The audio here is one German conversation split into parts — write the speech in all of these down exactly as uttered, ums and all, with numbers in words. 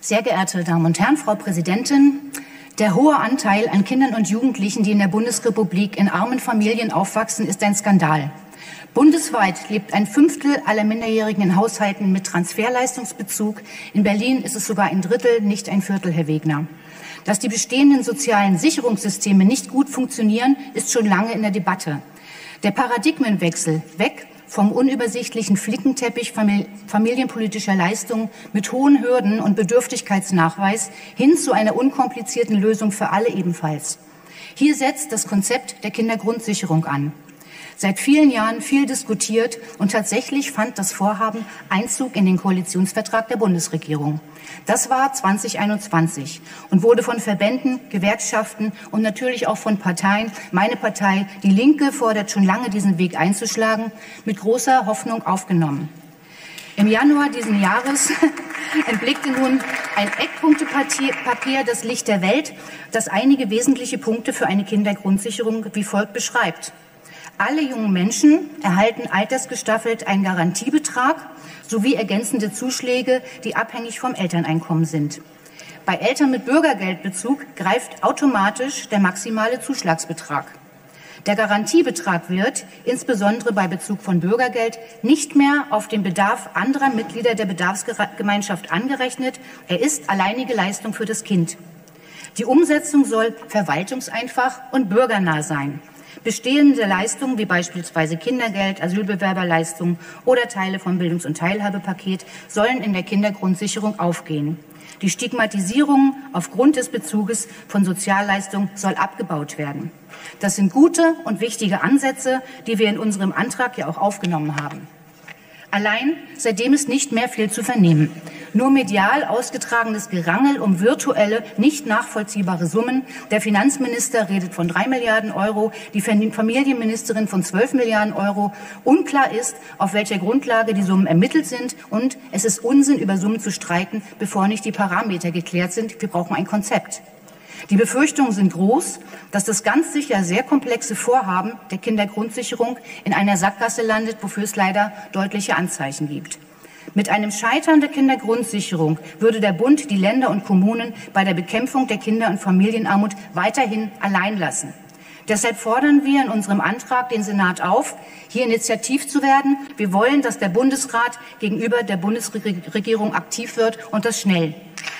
Sehr geehrte Damen und Herren, Frau Präsidentin! Der hohe Anteil an Kindern und Jugendlichen, die in der Bundesrepublik in armen Familien aufwachsen, ist ein Skandal. Bundesweit lebt ein Fünftel aller Minderjährigen in Haushalten mit Transferleistungsbezug. In Berlin ist es sogar ein Drittel, nicht ein Viertel, Herr Wegner. Dass die bestehenden sozialen Sicherungssysteme nicht gut funktionieren, ist schon lange in der Debatte. Der Paradigmenwechsel weg vom unübersichtlichen Flickenteppich familienpolitischer Leistungen mit hohen Hürden und Bedürftigkeitsnachweis hin zu einer unkomplizierten Lösung für alle ebenfalls. Hier setzt das Konzept der Kindergrundsicherung an. Seit vielen Jahren viel diskutiert und tatsächlich fand das Vorhaben Einzug in den Koalitionsvertrag der Bundesregierung. Das war zweitausendeinundzwanzig und wurde von Verbänden, Gewerkschaften und natürlich auch von Parteien, meine Partei, die Linke, fordert schon lange, diesen Weg einzuschlagen, mit großer Hoffnung aufgenommen. Im Januar diesen Jahres entblickte nun ein Eckpunktepapier, das Licht der Welt, das einige wesentliche Punkte für eine Kindergrundsicherung wie folgt beschreibt. Alle jungen Menschen erhalten altersgestaffelt einen Garantiebetrag sowie ergänzende Zuschläge, die abhängig vom Elterneinkommen sind. Bei Eltern mit Bürgergeldbezug greift automatisch der maximale Zuschlagsbetrag. Der Garantiebetrag wird, insbesondere bei Bezug von Bürgergeld, nicht mehr auf den Bedarf anderer Mitglieder der Bedarfsgemeinschaft angerechnet. Er ist alleinige Leistung für das Kind. Die Umsetzung soll verwaltungseinfach und bürgernah sein. Bestehende Leistungen wie beispielsweise Kindergeld, Asylbewerberleistungen oder Teile vom Bildungs- und Teilhabepaket sollen in der Kindergrundsicherung aufgehen. Die Stigmatisierung aufgrund des Bezuges von Sozialleistungen soll abgebaut werden. Das sind gute und wichtige Ansätze, die wir in unserem Antrag ja auch aufgenommen haben. Allein seitdem ist nicht mehr viel zu vernehmen. Nur medial ausgetragenes Gerangel um virtuelle, nicht nachvollziehbare Summen. Der Finanzminister redet von drei Milliarden Euro, die Familienministerin von zwölf Milliarden Euro. Unklar ist, auf welcher Grundlage die Summen ermittelt sind. Und es ist Unsinn, über Summen zu streiten, bevor nicht die Parameter geklärt sind. Wir brauchen ein Konzept. Die Befürchtungen sind groß, dass das ganz sicher sehr komplexe Vorhaben der Kindergrundsicherung in einer Sackgasse landet, wofür es leider deutliche Anzeichen gibt. Mit einem Scheitern der Kindergrundsicherung würde der Bund die Länder und Kommunen bei der Bekämpfung der Kinder- und Familienarmut weiterhin allein lassen. Deshalb fordern wir in unserem Antrag den Senat auf, hier initiativ zu werden. Wir wollen, dass der Bundesrat gegenüber der Bundesregierung aktiv wird und das schnell.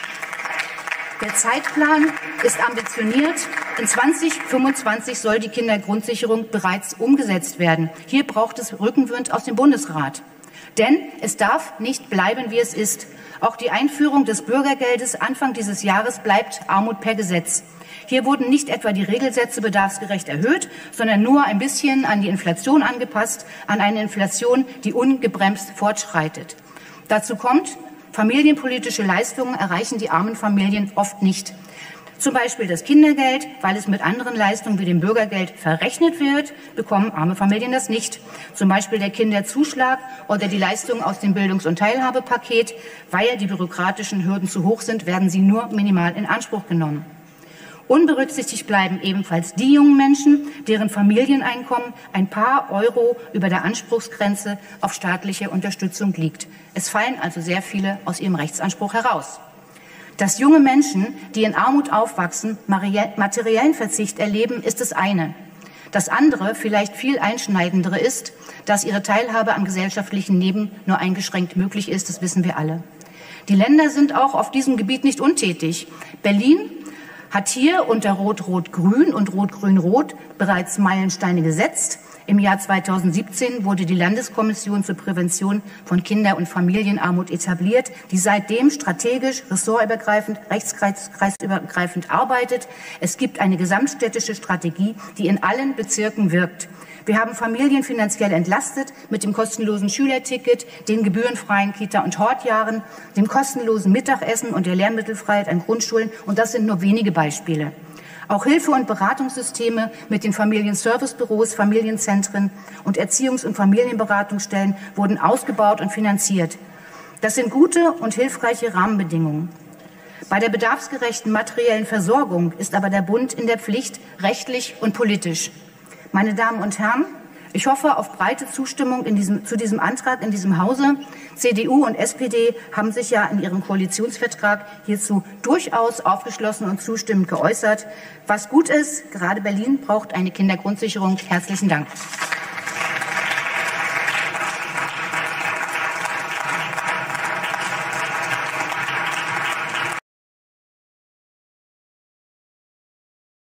Der Zeitplan ist ambitioniert. In zweitausendfünfundzwanzig soll die Kindergrundsicherung bereits umgesetzt werden. Hier braucht es Rückenwind aus dem Bundesrat. Denn es darf nicht bleiben, wie es ist. Auch die Einführung des Bürgergeldes Anfang dieses Jahres bleibt Armut per Gesetz. Hier wurden nicht etwa die Regelsätze bedarfsgerecht erhöht, sondern nur ein bisschen an die Inflation angepasst, an eine Inflation, die ungebremst fortschreitet. Dazu kommt, familienpolitische Leistungen erreichen die armen Familien oft nicht. Zum Beispiel das Kindergeld, weil es mit anderen Leistungen wie dem Bürgergeld verrechnet wird, bekommen arme Familien das nicht. Zum Beispiel der Kinderzuschlag oder die Leistungen aus dem Bildungs- und Teilhabepaket, weil die bürokratischen Hürden zu hoch sind, werden sie nur minimal in Anspruch genommen. Unberücksichtigt bleiben ebenfalls die jungen Menschen, deren Familieneinkommen ein paar Euro über der Anspruchsgrenze auf staatliche Unterstützung liegt. Es fallen also sehr viele aus ihrem Rechtsanspruch heraus. Dass junge Menschen, die in Armut aufwachsen, materiellen Verzicht erleben, ist das eine. Das andere, vielleicht viel einschneidendere ist, dass ihre Teilhabe am gesellschaftlichen Leben nur eingeschränkt möglich ist, das wissen wir alle. Die Länder sind auch auf diesem Gebiet nicht untätig. Berlin hat hier unter Rot-Rot-Grün und Rot-Grün-Rot bereits Meilensteine gesetzt. Im Jahr zweitausendsiebzehn wurde die Landeskommission zur Prävention von Kinder- und Familienarmut etabliert, die seitdem strategisch, ressortübergreifend, rechtskreisübergreifend arbeitet. Es gibt eine gesamtstädtische Strategie, die in allen Bezirken wirkt. Wir haben Familien finanziell entlastet mit dem kostenlosen Schülerticket, den gebührenfreien Kita- und Hortjahren, dem kostenlosen Mittagessen und der Lehrmittelfreiheit an Grundschulen. Und das sind nur wenige Beispiele. Auch Hilfe- und Beratungssysteme mit den Familienservicebüros, Familienzentren und Erziehungs- und Familienberatungsstellen wurden ausgebaut und finanziert. Das sind gute und hilfreiche Rahmenbedingungen. Bei der bedarfsgerechten materiellen Versorgung ist aber der Bund in der Pflicht, rechtlich und politisch. Meine Damen und Herren, Ich hoffe auf breite Zustimmung in diesem, zu diesem Antrag in diesem Hause. C D U und S P D haben sich ja in ihrem Koalitionsvertrag hierzu durchaus aufgeschlossen und zustimmend geäußert. Was gut ist, gerade Berlin braucht eine Kindergrundsicherung. Herzlichen Dank.